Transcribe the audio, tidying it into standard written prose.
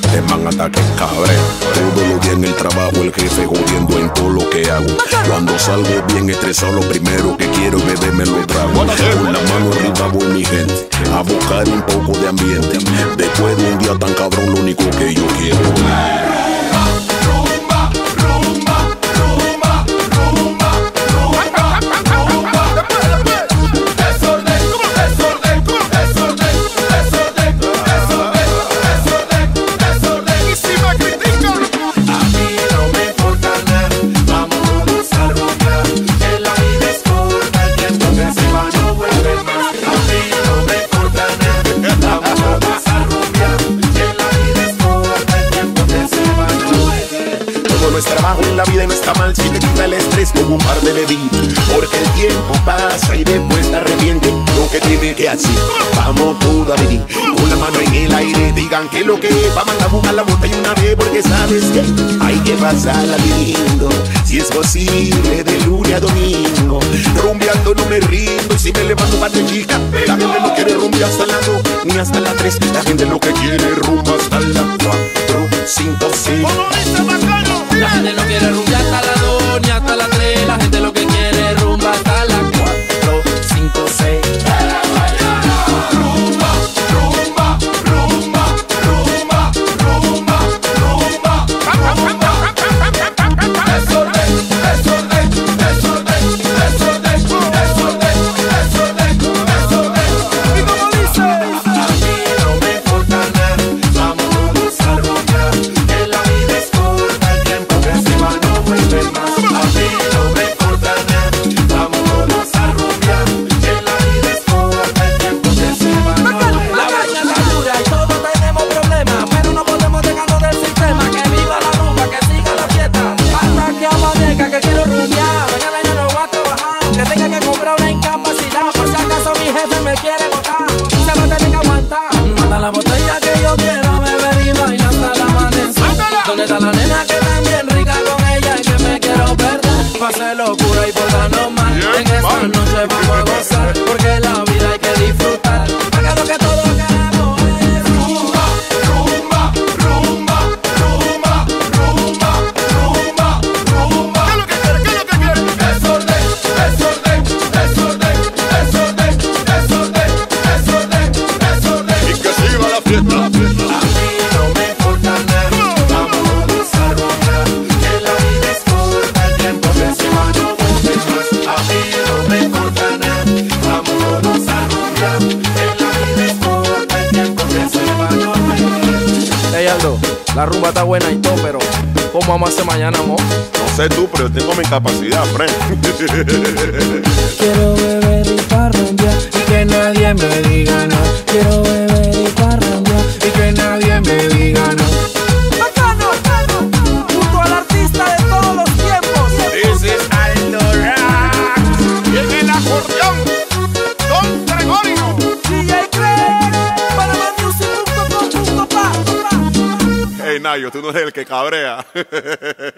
este man ataque cabreo. Todos los días en el trabajo el jefe jodiendo en todo lo que hago. Cuando salgo bien estresado lo primero que quiero es beberme lo trago. Con la mano arriba voy mi gente a buscar un poco de ambiente. Después de un día tan cabrón lo único que yo quiero trabajo en la vida y no está mal si te quita el estrés como un par de bebidas, porque el tiempo pasa y después te arrepientes lo que tiene que hacer. Vamos todos a vivir con la mano en el aire, digan que lo que es, vamos a buscar la botella una vez, porque sabes que hay que pasarla lindo, si es posible de lunes a domingo. Rumbeando no me rindo y si me levanto parte chica, la gente no quiere rumbear hasta las 2 ni hasta las 3, la gente lo que quiere es rumba hasta las 4, 5, 6. La gente no quiere rumbear hasta las 2 ni hasta las 3. La gente lo que quiere es rumba hasta las 4, 5, 6. Rumba, rumba, rumba, rumba, rumba, rumba. Desorden, desorden, desorden, desorden, desorden, desorden, desorden. ¿Y cómo dice? A mí no me importa nada, vamos a rumbear, que la vida es corta, el tiempo que se va no vuelve más. A mí no me importa nada, vamos a rumbear, que la vida es corta, el tiempo que se va no vuelve más. La vaina está dura y todos tenemos problemas, pero no podemos dejarnos del sistema. Que viva la rumba, que siga la fiesta, hasta que amanezca, que quiero rumbear. Mañana yo no voy a trabajar, que tenga que comprar una incapacidad, por si acaso mi jefe me quiere botar, se va a tener que aguantar. Manda la botella que yo quiero beber y bailar hasta el amanecer. ¿Dónde está la nena que también rica con ella y que me quiero perder? Pase locura y por darnos mal, en esta noche vamos a gozar, porque la vida hay que disfrutar, porque lo que todos queremos es Rumba, rumba, rumba, rumba, rumba, rumba, rumba. ¿Qué es lo que quiere? ¿Qué es lo que quiere? Desorden, desorden, desorden, desorden, desorden, desorden, desorden. y que siga la fiesta. A mí no me importa nada, vamos a rumbear, que la vida es corta, el tiempo que se va no vuelve más. A mí no me importa nada, vamos a rumbear, que la vida es corta, el tiempo que se va no vuelve más. Hey Aldo, la rumba está buena y todo, pero ¿cómo vamos a hacer mañana, amor? No sé tú, pero yo tengo mi capacidad, friend. quiero beber y parrandear y que nadie me diga no. Quiero beber y parrandear y que nadie me diga no. Bacano, junto al artista de todos los tiempos. This is Aldo Rock. Y en el acordeón, Don Gregorio. DJ Craig, PanamaMusic.com.pa. Hey Nayo, tú no eres el que cabrea.